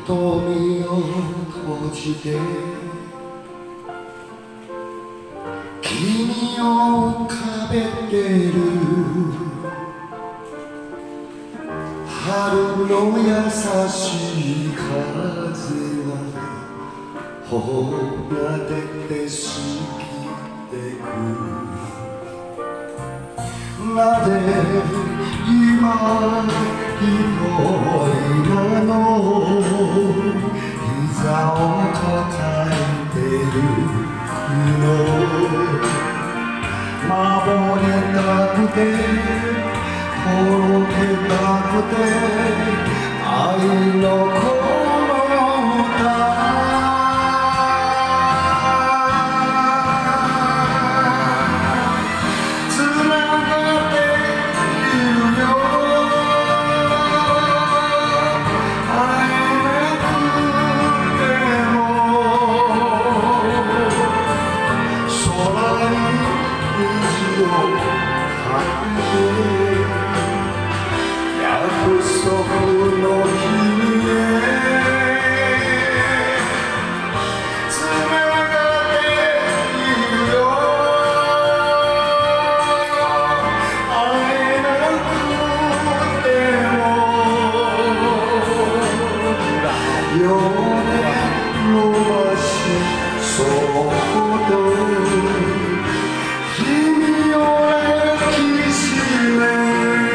瞳を閉じて君を浮かべてる春の優しい風は頬が出て過ぎてくなぜ今一人なの膝を抱えてるの守りたくて届けたくて愛のこの歌約束の君へつながっているよ会えなくても秒で伸ばしそうと君を抱きしめ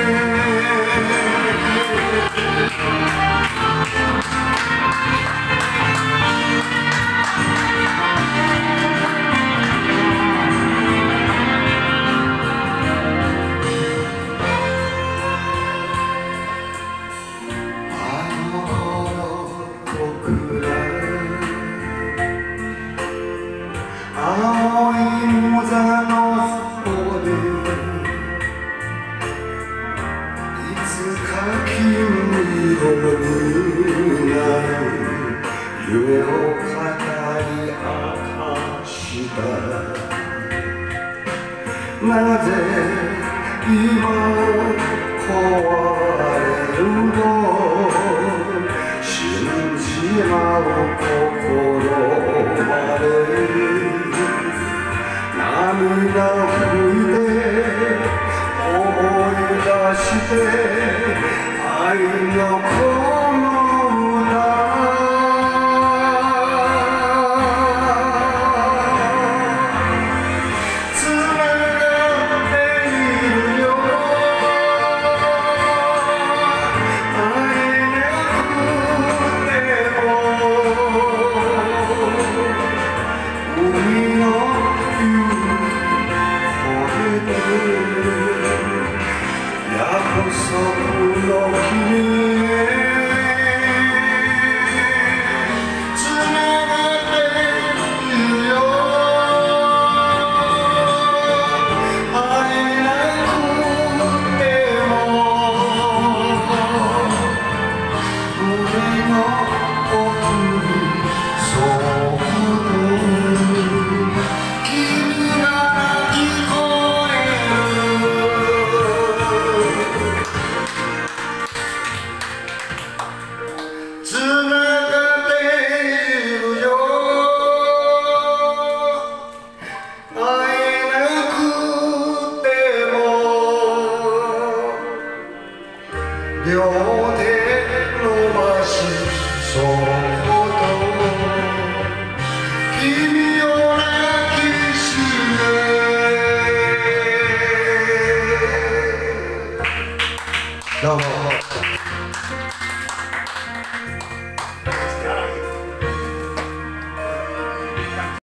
青いモザの方でいつか君とになる夢を語り明かしたなぜ今壊れるの死んじまう心まで涙拭いて思い出して愛のこの歌つながっているよ会えなくても海の約束の君へつながっているよ会えなくても胸の奥にそっと君が聞こえつながっているよ会えなくても両手伸ばしそっと君を抱きしめどうも